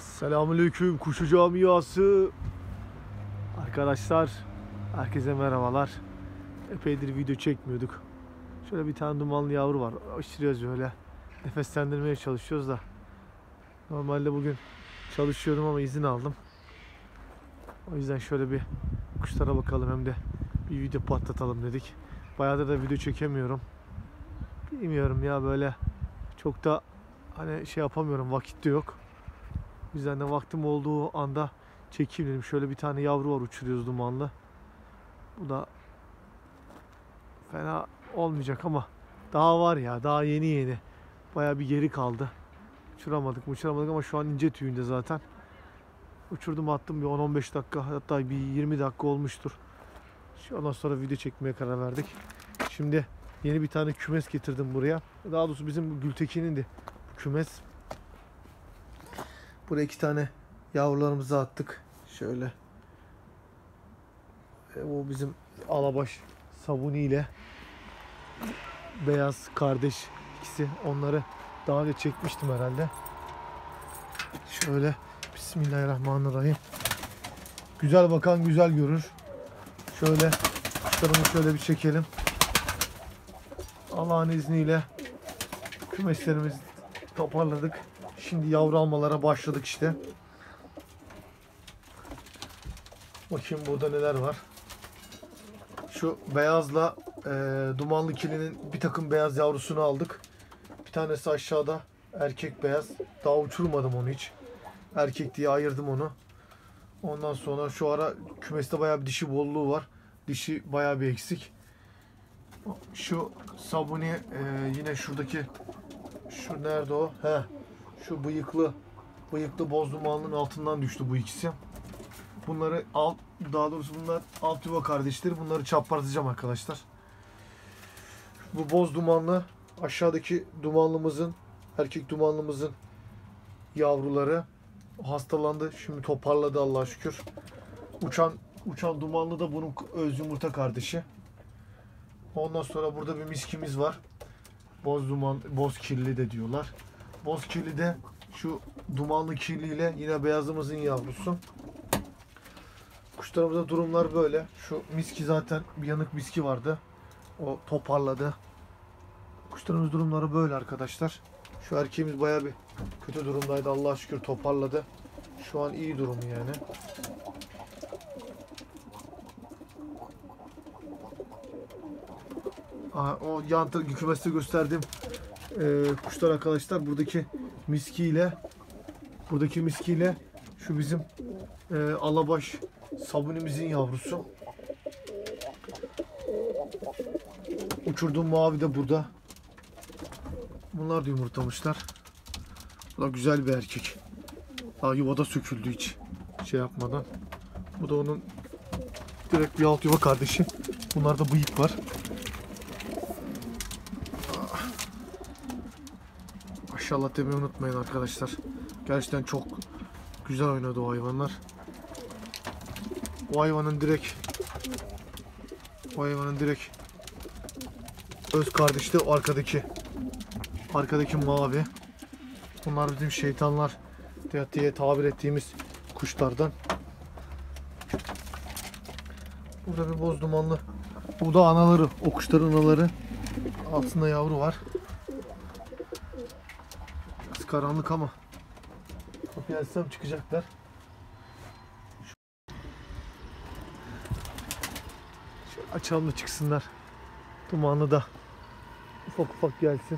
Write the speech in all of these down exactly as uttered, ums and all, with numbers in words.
Selamünaleyküm Kuşu Camiası. Arkadaşlar, herkese merhabalar. Epeydir video çekmiyorduk. Şöyle bir tane dumanlı yavru var. Aşırıyoruz böyle. Nefeslendirmeye çalışıyoruz da. Normalde bugün çalışıyordum ama izin aldım. O yüzden şöyle bir kuşlara bakalım, hem de bir video patlatalım dedik. Bayağıdır da video çekemiyorum. Bilmiyorum ya, böyle çok da hani şey yapamıyorum, vakit de yok. O yüzden de vaktim olduğu anda çekeyim dedim. Şöyle bir tane yavru var, uçuruyoruz dumanlı. Bu da fena olmayacak ama daha var ya, daha yeni yeni. Bayağı bir geri kaldı. Uçuramadık uçuramadık ama şu an ince tüyünde zaten. Uçurdum attım, bir on on beş dakika, hatta bir yirmi dakika olmuştur. Ondan sonra video çekmeye karar verdik. Şimdi yeni bir tane kümes getirdim buraya. Daha doğrusu bizim Gültekin'in de kümes. Buraya iki tane yavrularımızı attık. Şöyle. E, o bizim alabaş Sabuni ile beyaz kardeş ikisi. Onları daha önce çekmiştim herhalde. Şöyle. Bismillahirrahmanirrahim. Güzel bakan güzel görür. Şöyle kuşlarımı şöyle bir çekelim. Allah'ın izniyle kümeslerimizi toparladık. Şimdi yavru almalara başladık işte. Bakayım burada neler var. Şu beyazla e, dumanlı kilinin bir takım beyaz yavrusunu aldık. Bir tanesi aşağıda, erkek beyaz. Daha uçurmadım onu hiç. Erkek diye ayırdım onu. Ondan sonra şu ara kümeste bayağı bir dişi bolluğu var. Dişi bayağı bir eksik. Şu Sabuni e, yine şuradaki, şu nerede o? He. Şu bıyıklı bıyıklı boz dumanlının altından düştü bu ikisi. Bunları alt, daha doğrusu bunlar alt yuva kardeşleri. Bunları çaprazlayacağım arkadaşlar. Bu boz dumanlı aşağıdaki dumanlımızın, erkek dumanlımızın yavruları hastalandı. Şimdi toparladı Allah'a şükür. Uçan uçan dumanlı da bunun öz yumurta kardeşi. Ondan sonra burada bir miskimiz var. Boz duman, boz kirli de diyorlar. Boz kirli de şu dumanlı kirliyle yine beyazımızın yavrusu. Kuşlarımızda durumlar böyle. Şu miski zaten bir yanık miski vardı. O toparladı. Kuşlarımız durumları böyle arkadaşlar. Şu erkeğimiz bayağı bir kötü durumdaydı. Allah'a şükür toparladı. Şu an iyi durumu yani. Aa, o yan kümeste gösterdiğim e, kuşlar arkadaşlar, buradaki miskiyle buradaki miskiyle şu bizim e, alabaş Sabunimizin yavrusu. Uçurduğum mavi de burada. Bunlar da yumurtlamışlar. Bu da güzel bir erkek. Daha yuvada söküldü hiç şey yapmadan. Bu da onun direkt bir alt yuva kardeşi. Bunlarda bıyık var. Maşallah demeyi unutmayın arkadaşlar. Gerçekten çok güzel oynadı o hayvanlar. O hayvanın direkt o hayvanın direkt öz kardeşi de arkadaki arkadaki mavi. Bunlar bizim şeytanlar diye tabir ettiğimiz kuşlardan. Burada bir boz dumanlı. Bu da anaları. O kuşların anaları. Altında yavru var. Biraz karanlık ama kapıyı açsam çıkacaklar. Şöyle açalım da çıksınlar. Dumanlı da ufak ufak gelsin.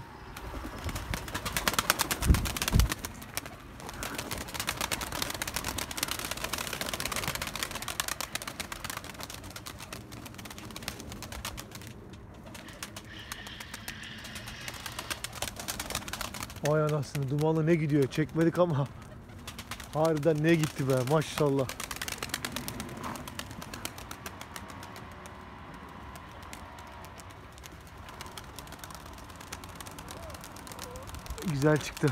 Vay anasını, dumanlı ne gidiyor, çekmedik ama harbiden ne gitti be, maşallah. Güzel çıktı.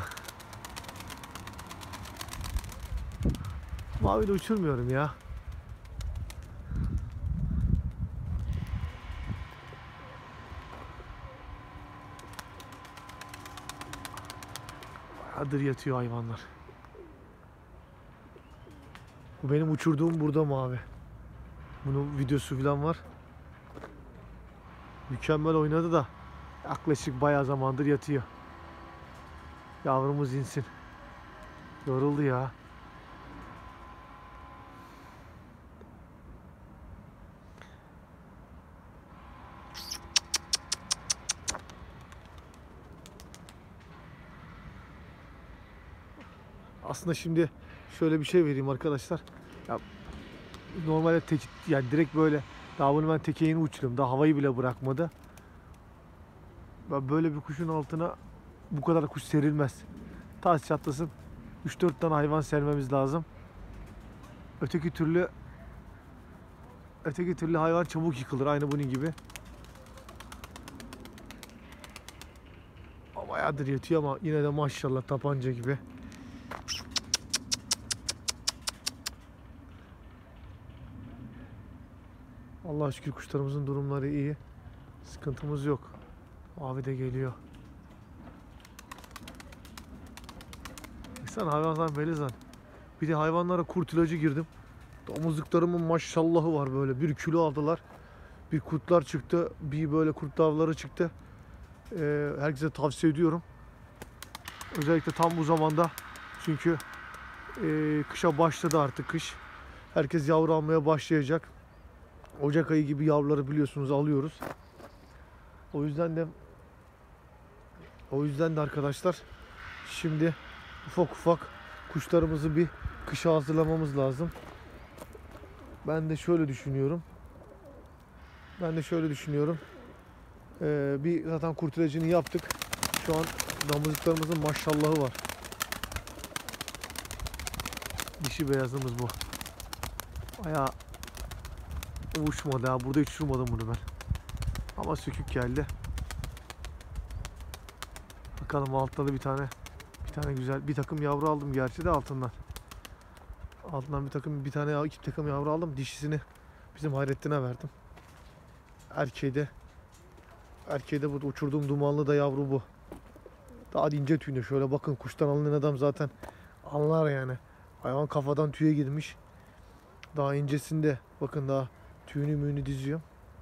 Mavi de uçurmuyorum ya. Bayağıdır yatıyor hayvanlar. Bu benim uçurduğum burada mavi. Bunun videosu falan var. Mükemmel oynadı da yaklaşık bayağı zamandır yatıyor. Yavrumuz insin. Yoruldu ya. Aslında şimdi şöyle bir şey vereyim arkadaşlar. Ya normalde tek, yani direkt böyle daha bunu ben tekeğini uçurdum. Daha havayı bile bırakmadı. Ben böyle bir kuşun altına bu kadar kuş serilmez. Taş çatlasın üç dört tane hayvan sermemiz lazım. Öteki türlü öteki türlü hayvan çabuk yıkılır. Aynı bunun gibi. O bayağıdır yatıyor ama yine de maşallah tapanca gibi. Allah'a şükür kuşlarımızın durumları iyi. Sıkıntımız yok. Mavi de geliyor. Sen hayvanlar Melizan. Bir de hayvanlara kurt ilacı girdim. Domuzluklarımın maşallahı var böyle. Bir kilo aldılar. Bir kurtlar çıktı. Bir böyle kurt yavruları çıktı. Ee, herkese tavsiye ediyorum. Özellikle tam bu zamanda. Çünkü e, kışa başladı artık kış. Herkes yavru almaya başlayacak. Ocak ayı gibi yavruları biliyorsunuz alıyoruz. O yüzden de o yüzden de arkadaşlar şimdi ufak ufak kuşlarımızı bir kışa hazırlamamız lazım. Ben de şöyle düşünüyorum. Ben de şöyle düşünüyorum. Ee, bir zaten kurt ilacını yaptık. Şu an damızlıklarımızın maşallahı var. Dişi beyazımız bu. Bayağı uçmadı ha. Burada hiç uçurmadım bunu ben. Ama sökük geldi. Bakalım altta da bir tane bir tane güzel bir takım yavru aldım gerçi de altından. Altından bir takım bir tane iki takım yavru aldım. Dişisini bizim Hayrettin'e verdim. Erkeği de erkeği de burada uçurduğum dumanlı da yavru bu. Daha ince tüyünde. Şöyle bakın kuştan alınan adam zaten anlar yani. Hayvan kafadan tüye girmiş. Daha incesinde bakın daha tüyünü müyünü diziyor.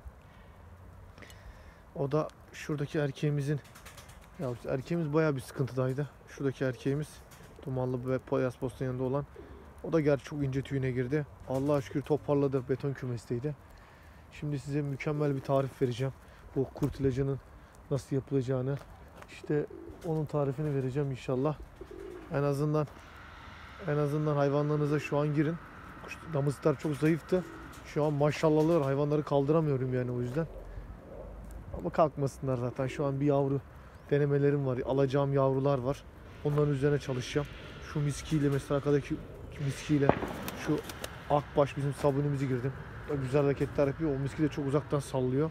O da şuradaki erkeğimizin yavrusu. Erkeğimiz bayağı bir sıkıntıdaydı. Şuradaki erkeğimiz dumanlı ve poyas postun yanında olan. O da gerçi çok ince tüyüne girdi. Allah'a şükür toparladı. Beton kümesteydi. Şimdi size mükemmel bir tarif vereceğim. Bu kurt ilacının nasıl yapılacağını. İşte onun tarifini vereceğim inşallah. En azından en azından hayvanlarınıza şu an girin. Damızlıklar çok zayıftı. Şu an maşallahlar hayvanları kaldıramıyorum yani o yüzden. Ama kalkmasınlar zaten. Şu an bir yavru denemelerim var. Alacağım yavrular var. Onların üzerine çalışacağım. Şu miskiyle mesela arkadaki miskiyle şu akbaş bizim sabunimizi girdim. Güzel hareketler yapıyor. O miski de çok uzaktan sallıyor.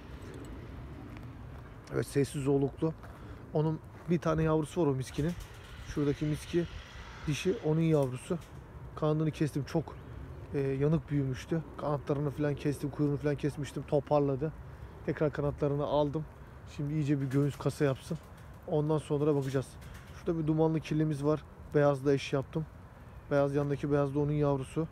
Evet sessiz oluklu. Onun bir tane yavrusu var o miskinin. Şuradaki miski dişi onun yavrusu. Kanadını kestim. Çok e, yanık büyümüştü. Kanatlarını falan kestim. Kuyruğunu falan kesmiştim. Toparladı. Tekrar kanatlarını aldım. Şimdi iyice bir göğüs kasa yapsın. Ondan sonra bakacağız. Şurada bir dumanlı kirlimiz var. Beyazla eş yaptım. Beyaz yanındaki beyaz da onun yavrusu.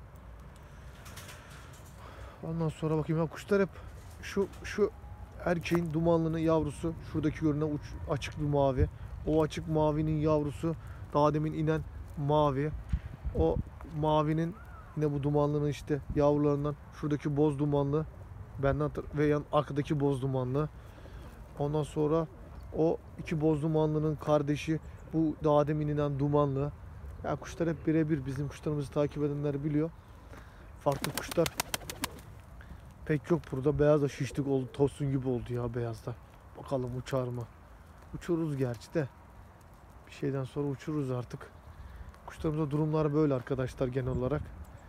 Ondan sonra bakayım ya kuşlar hep şu şu erkeğin dumanlının yavrusu şuradaki görünen uç, açık bir mavi. O açık mavinin yavrusu daha demin inen mavi. O mavinin yine bu dumanlının işte yavrularından şuradaki boz dumanlı benden ve yan arkadaki boz dumanlı. Ondan sonra o iki boz dumanlının kardeşi bu daha demin inen dumanlı. Ya kuşlar hep birebir bizim kuşlarımızı takip edenler biliyor. Farklı kuşlar pek yok burada. Beyaz da şişlik oldu. Tosun gibi oldu ya beyazda. Bakalım uçar mı? Uçururuz gerçi de. Bir şeyden sonra uçururuz artık. Kuşlarımızda durumlar böyle arkadaşlar genel olarak.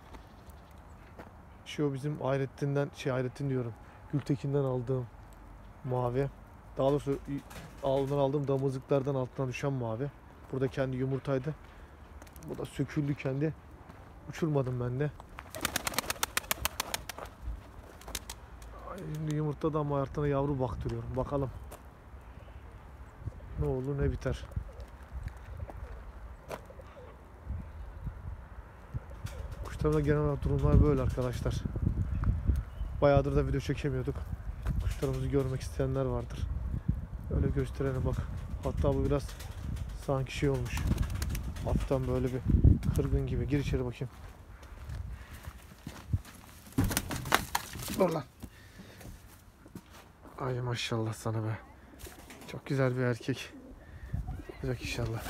Şu bizim Hayrettin'den şey Hayrettin diyorum. Gültekin'den aldığım mavi. Daha doğrusu ondan aldığım damızlıklardan altından düşen mavi. Burada kendi yumurtaydı. Bu da söküldü kendi. Uçurmadım ben de. Şimdi yumurtada ama ayartına yavru baktırıyorum. Bakalım. Ne olur ne biter. Kuşlarımda genel olarak durumlar böyle arkadaşlar. Bayağıdır da video çekemiyorduk. Kuşlarımızı görmek isteyenler vardır. Öyle gösterelim bak. Hatta bu biraz sanki şey olmuş. Hafiften böyle bir kırgın gibi. Gir içeri bakayım. Dur lan. Ay maşallah sana be. Çok güzel bir erkek. Olacak inşallah.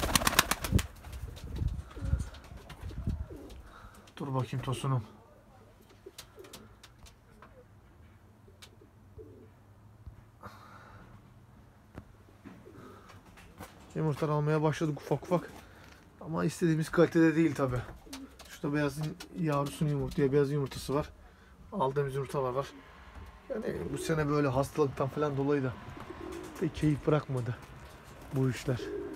Dur bakayım Tosun'um. Yumurtalar almaya başladık ufak ufak. Ama istediğimiz kalitede değil tabi. Şurada beyazın yavrusunun yumurtaya beyaz yumurtası var. Aldığımız yumurtalar var. Yani bu sene böyle hastalıktan falan dolayı da pek keyif bırakmadı bu işler.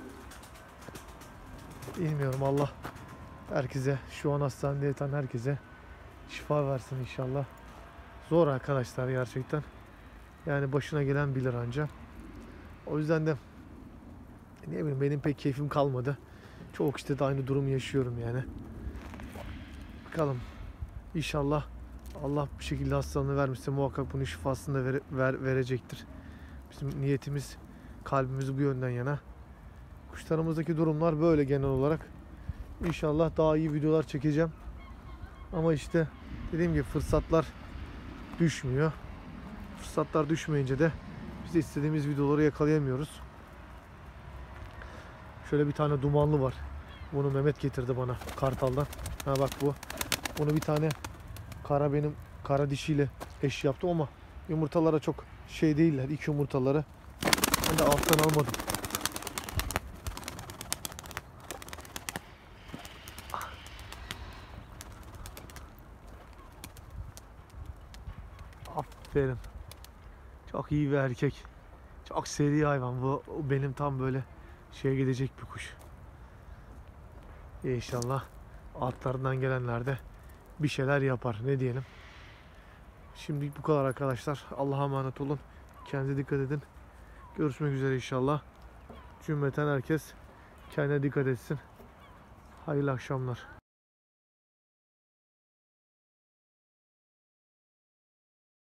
Bilmiyorum, Allah herkese, şu an hastanede yatan herkese şifa versin inşallah. Zor arkadaşlar gerçekten. Yani başına gelen bilir anca. O yüzden de ne bileyim, benim pek keyfim kalmadı. Çok işte de aynı durumu yaşıyorum yani. Bakalım. İnşallah Allah bir şekilde hastalığını vermişse muhakkak bunun şifasını da vere, ver, verecektir. Bizim niyetimiz, kalbimiz bu yönden yana. Kuşlarımızdaki durumlar böyle genel olarak. İnşallah daha iyi videolar çekeceğim. Ama işte dediğim gibi fırsatlar düşmüyor. Fırsatlar düşmeyince de biz de istediğimiz videoları yakalayamıyoruz. Şöyle bir tane dumanlı var. Bunu Mehmet getirdi bana Kartal'dan. Ha bak bu. Bunu bir tane kara benim kara dişiyle eş yaptım ama yumurtalara çok şey değiller. İlk yumurtaları. Ben de alttan almadım. Aferin. Çok iyi bir erkek. Çok seri hayvan. Bu benim tam böyle şeye gidecek bir kuş. İnşallah altlarından gelenler de bir şeyler yapar. Ne diyelim. Şimdi bu kadar arkadaşlar. Allah'a emanet olun. Kendinize dikkat edin. Görüşmek üzere inşallah. Cümleten herkes kendine dikkat etsin. Hayırlı akşamlar.